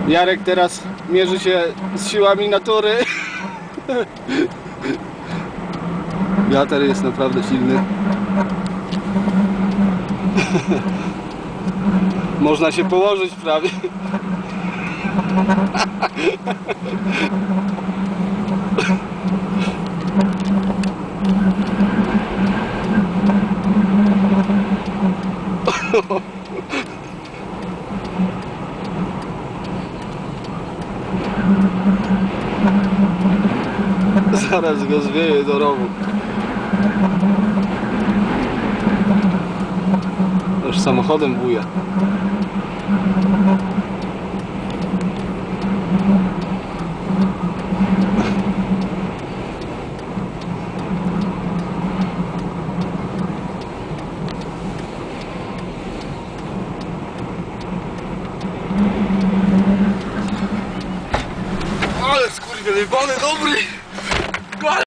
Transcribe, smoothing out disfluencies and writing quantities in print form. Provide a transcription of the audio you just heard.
Jarek teraz mierzy się z siłami natury. Wiatr jest naprawdę silny. Można się położyć prawie. Zaraz go zwieje do rowu. Już samochodem buja. Ale skurwielibany dobry!